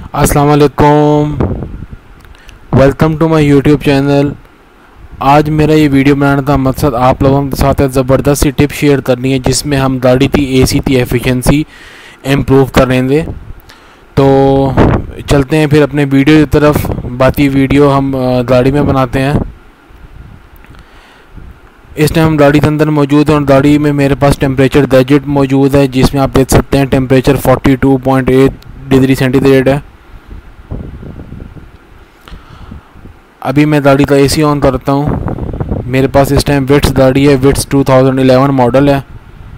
अस्सलाम वालेकुम, welcome to my YouTube channel. आज मेरा ये वीडियो बनाने का मकसद आप लोगों के साथ एक ज़बरदस्त सी टिप शेयर करनी है जिसमें हम गाड़ी की एसी की एफिशिएंसी इम्प्रूव करेंगे। तो चलते हैं फिर अपने वीडियो की तरफ। बाकी वीडियो हम गाड़ी में बनाते हैं। इस टाइम हम गाड़ी के अंदर मौजूद हैं और गाड़ी में मेरे पास टेम्परेचर गैजेट मौजूद है जिसमें आप देख सकते हैं टेम्परेचर 42.8 डिग्री सेंटीग्रेड है। अभी मैं गाड़ी का एसी ऑन करता हूँ। मेरे पास इस टाइम विट्स गाड़ी है, विट्स 2011 मॉडल है।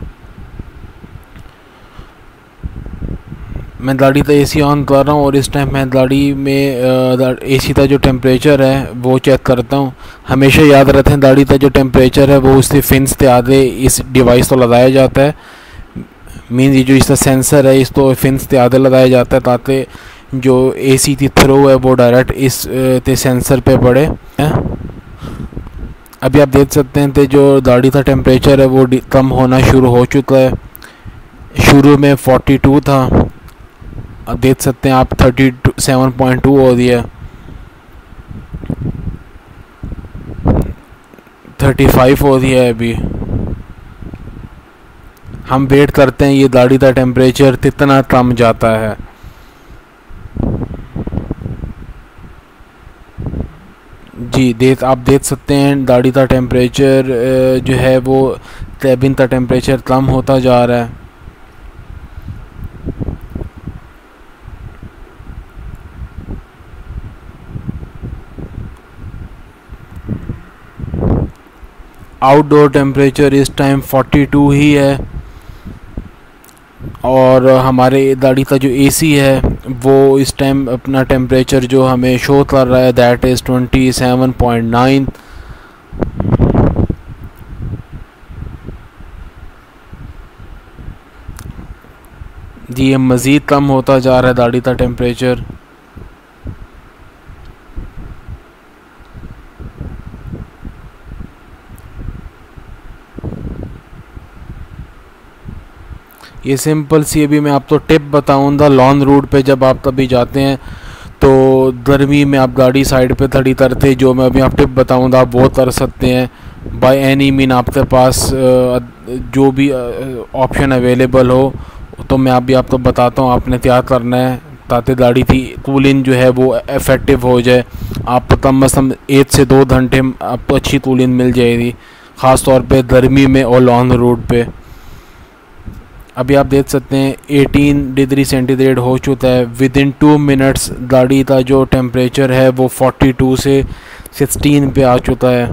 मैं गाड़ी का एसी ऑन कर रहा हूँ और इस टाइम मैं गाड़ी में एसी का जो टेम्परेचर है वो चेक करता हूँ। हमेशा याद रखें गाड़ी का जो टेम्परेचर है वो उससे फिन्स के आगे इस डिवाइस को लगाया जाता है। मीन ये जो इसका सेंसर है इसको फिन्स के आगे लगाया जाता है ताकि जो एसी की थ्रो है वो डायरेक्ट इस ते सेंसर पे पड़े। अभी आप देख सकते हैं कि जो गाड़ी का टेम्परेचर है वो कम होना शुरू हो चुका है। शुरू में 42 था, अब देख सकते हैं आप 37.2 हो गया, 35 हो गया है। अभी हम वेट करते हैं ये गाड़ी का टेम्परेचर कितना कम जाता है। जी आप देख सकते हैं गाड़ी का टेम्परेचर जो है वो कैबिन का टेम्परेचर कम होता जा रहा है। आउटडोर टेम्परेचर इस टाइम 42 ही है और हमारे गाड़ी का जो एसी है वो इस टाइम अपना टेम्परेचर जो हमें शो कर रहा है दैट इज़ 27.9। जी ये मज़ीद कम होता जा रहा है गाड़ी का टेम्परेचर। ये सिंपल सी अभी मैं आपको टिप बताऊंगा। लॉन्ग रूट पे जब आप कभी जाते हैं तो गर्मी में आप गाड़ी साइड पे खड़ी करते, जो मैं अभी आप टिप बताऊंगा आप वो कर सकते हैं। बाय एनी मीन आपके पास जो भी ऑप्शन अवेलेबल हो तो मैं अभी आपको बताता हूँ आपने क्या करना है ताकि गाड़ी की कूलिंग जो है वो इफ़ेक्टिव हो जाए। आपको कम से कम 1 से 2 घंटे आपको अच्छी कूलिंग मिल जाएगी, ख़ास तौर पे गर्मी में और लॉन्ग रूट पे। अभी आप देख सकते हैं 18 डिग्री सेंटीग्रेड हो चुका है। विद इन 2 मिनट्स गाड़ी का जो टेम्परेचर है वो 42 से 16 पे आ चुका है।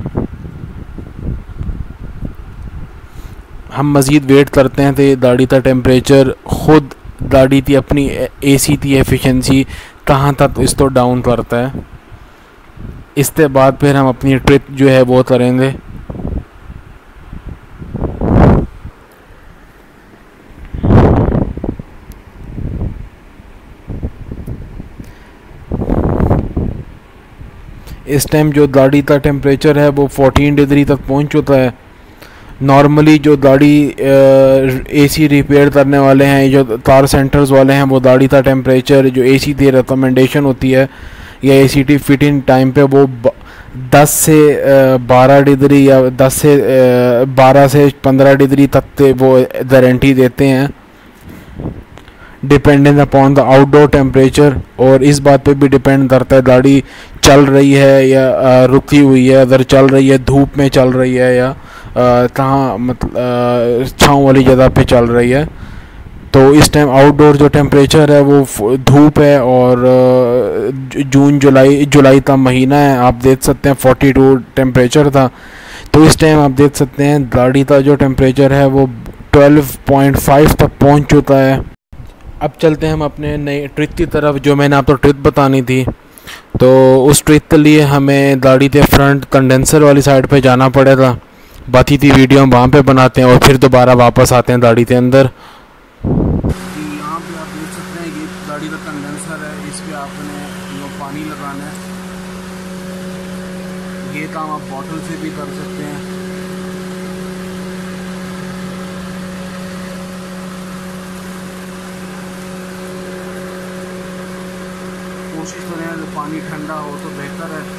हम मज़ीद वेट करते हैं तो गाड़ी का टेम्परेचर ख़ुद गाड़ी की अपनी एसी की एफिशिएंसी कहाँ तक इसको डाउन करता है। इसके बाद फिर हम अपनी ट्रिप जो है वो करेंगे। इस टाइम जो गाड़ी का टेम्परेचर है वो 14 डिग्री तक पहुंच चुका है। नॉर्मली जो गाड़ी एसी रिपेयर करने वाले हैं, जो कार सेंटर्स वाले हैं, वो गाड़ी का टेम्परेचर जो एसी की रिकमेंडेशन होती है या एसी की फिटिंग टाइम पे वो 10 से 12 डिग्री या 12 से 15 डिग्री तक के वो गारंटी देते हैं dependent upon the outdoor temperature. और इस बात पे भी डिपेंड करता है गाड़ी चल रही है या रुकी हुई है। अगर चल रही है, धूप में चल रही है या कहाँ मतलब छाँव वाली जगह पे चल रही है। तो इस टाइम आउटडोर जो टेम्परेचर है वो धूप है और जून जुलाई का महीना है। आप देख सकते हैं 42 टेम्परेचर था। तो इस टाइम आप देख सकते हैं गाड़ी का जो टेम्परेचर है वो 12.5 तक पहुंच चुका है। अब चलते हैं हम अपने नए ट्रिक की तरफ, जो मैंने आपको ट्रिक बतानी थी। तो उस ट्रिक के लिए हमें गाड़ी के फ्रंट कंडेंसर वाली साइड पे जाना पड़ेगा। बाकी की वीडियो हम वहाँ पे बनाते हैं और फिर दोबारा वापस आते हैं गाड़ी के अंदर। यहाँ पे आप देख सकते हैं ये गाड़ी का कंडेंसर है, इस पर आपने पानी लगाना है। ये काम आप बॉटल से भी कर सकते हैं। कोशिश करें पानी ठंडा हो तो बेहतर है।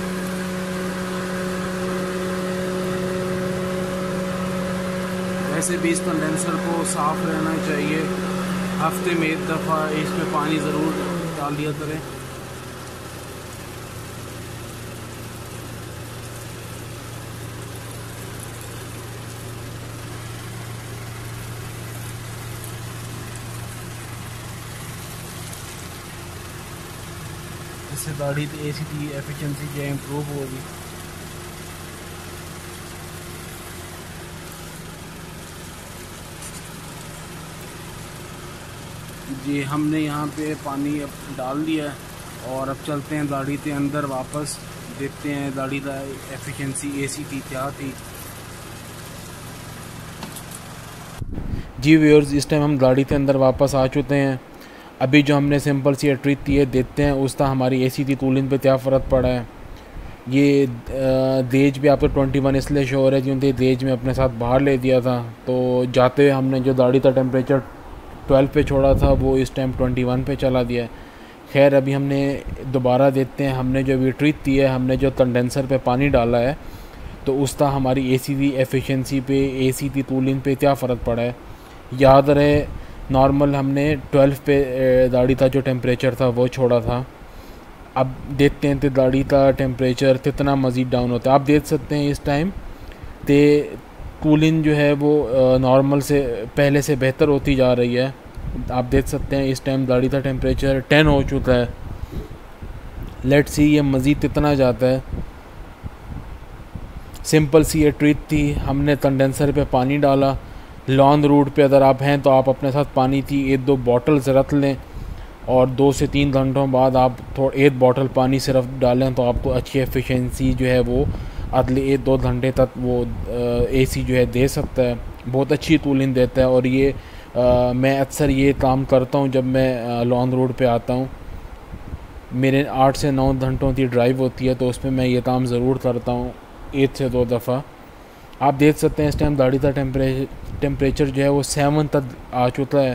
वैसे भी इस कंडेंसर को साफ़ रहना चाहिए, हफ्ते में एक दफ़ा इसमें पानी ज़रूर डाल दिया करें। इससे गाड़ी की एसी की एफिशिएंसी जो है इम्प्रूव होगी। जी हमने यहाँ पे पानी अब डाल दिया है और अब चलते हैं गाड़ी के अंदर वापस, देखते हैं गाड़ी का एफिशिएंसी एसी की क्या थी। जी व्यूअर्स, इस टाइम हम गाड़ी के अंदर वापस आ चुके हैं। अभी जो हमने सिंपल सी ट्रिक की है, देखते हैं उसका हमारी एसी की कूलिंग पे क्या फ़र्क पड़ा है। ये देज भी आपको 21 इसलिए शो हो रहा है क्योंकि देज में अपने साथ बाहर ले दिया था, तो जाते हुए हमने जो गाड़ी का टेम्परेचर 12 पे छोड़ा था वो इस टाइम 21 पे चला दिया है। खैर अभी हमने दोबारा देखते हैं, हमने जो अभी ट्रिक की है, हमने जो कंडेंसर पे पानी डाला है तो उसका हमारी एसी की एफिशिएंसी पे, एसी की कूलिंग पे क्या फ़र्क पड़ा है। याद रहे नॉर्मल हमने 12 पे गाड़ी का जो टेम्परेचर था वो छोड़ा था। अब देखते हैं तो गाड़ी का टेम्परेचर कितना मज़ीद डाउन होता है। आप देख सकते हैं इस टाइम ते कूलिंग जो है वो नॉर्मल से पहले से बेहतर होती जा रही है। आप देख सकते हैं इस टाइम गाड़ी का टेम्परेचर 10 हो चुका है। लेट्स सी ये मज़ीद कितना जाता है। सिंपल सी ये ट्रिक थी, हमने कंडेंसर पे पानी डाला। लॉन्ग रूट पे अगर आप हैं तो आप अपने साथ पानी की 1-2 बॉटल्स रख लें और 2 से 3 घंटों बाद आप थोड़ा 1 बॉटल पानी सिर्फ डालें तो आपको अच्छी एफिशिएंसी जो है वो अगले 1-2 घंटे तक वो एसी जो है दे सकता है। बहुत अच्छी कूलिंग देता है और ये मैं अक्सर ये काम करता हूँ जब मैं लॉन्ग रूट पे आता हूँ। मेरे 8 से 9 घंटों की ड्राइव होती है तो उसमें मैं ये काम ज़रूर करता हूँ 1 से 2 दफ़ा। आप देख सकते हैं इस टाइम गाड़ी का टेम्परेचर जो है वो 7 तक आ चुका है।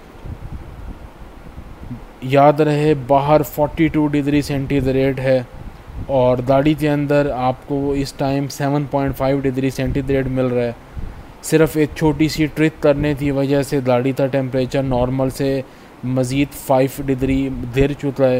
याद रहे बाहर 42 डिग्री सेंटीग्रेड है और गाड़ी के अंदर आपको इस टाइम 7.5 डिग्री सेंटीग्रेड मिल रहा है। सिर्फ एक छोटी सी ट्रिक करने की वजह से गाड़ी का टेम्परेचर नॉर्मल से मज़ीद 5 डिग्री गिर चुका है।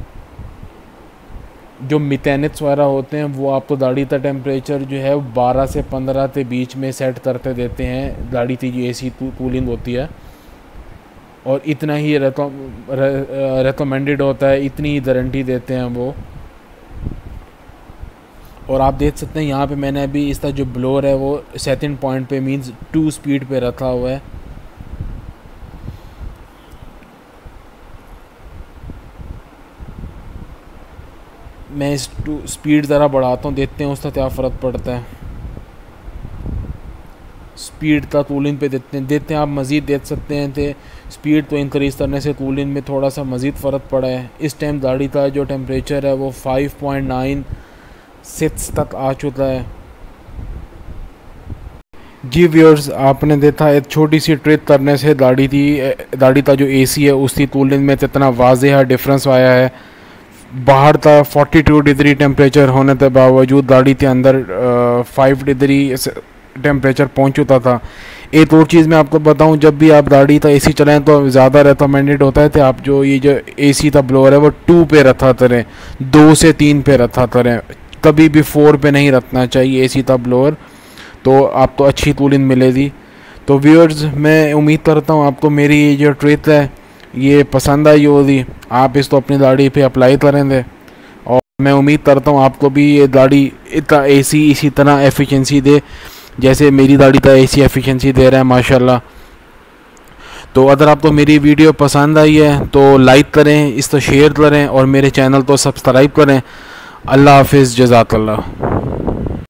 जो मैकेनिक्स वगैरह होते हैं वो आपको गाड़ी का टेम्परेचर जो है 12 से 15 के बीच में सेट करते देते हैं गाड़ी की जो एसी कूलिंग होती है, और इतना ही रेकमेंडेड होता है, इतनी ही गारंटी देते हैं वो। और आप देख सकते हैं यहाँ पे मैंने अभी इसका जो ब्लोअर है वो सेकंड पॉइंट पे मींस 2 स्पीड पे रखा हुआ है। मैं इस स्पीड ज़रा बढ़ाता हूँ, देखते हैं उसका क्या फ़र्क पड़ता है। स्पीड का कूलिंग पे देखते हैं आप मज़ीद देख सकते हैं कि स्पीड तो इंक्रीज़ करने से कूलिंग में थोड़ा सा मज़ीद फ़र्क पड़ा है। इस टाइम गाड़ी का जो टेम्परेचर है वो 5.96 तक आ चुका है। जी व्यूअर्स, आपने देखा एक छोटी सी ट्रिक करने से गाड़ी का जो एसी है उसकी कूलिंग में कितना वाज़ेह डिफरेंस आया है। बाहर था 42 डिग्री टेम्परेचर होने के बावजूद गाड़ी के अंदर 5 डिग्री टेम्परेचर पहुंच चुका था। एक और चीज़ मैं आपको बताऊं, जब भी आप गाड़ी का एसी चलाएं तो ज़्यादा रेकमेंडेड होता है कि आप जो ये जो एसी का ब्लोअर है वो 2 पे रखा करें, 2 से 3 पे रखा करें, कभी भी 4 पे नहीं रखना चाहिए एसी का ब्लोअर, तो आपको अच्छी कूलिंग मिलेगी। तो व्यूअर्स, मैं उम्मीद करता हूँ आपको मेरी ये जो ट्रिक है ये पसंद आई होगी, आप इसको अपनी गाड़ी पे अप्लाई करेंगे और मैं उम्मीद करता हूँ आपको भी ये गाड़ी इतना एसी इसी तरह एफिशिएंसी दे जैसे मेरी गाड़ी का एसी एफिशिएंसी दे रहा है माशाल्लाह। तो अगर आपको मेरी वीडियो पसंद आई है तो लाइक करें, इसको शेयर करें और मेरे चैनल को सब्सक्राइब करें। अल्लाह हाफिज़, जज़ाकल्लाह।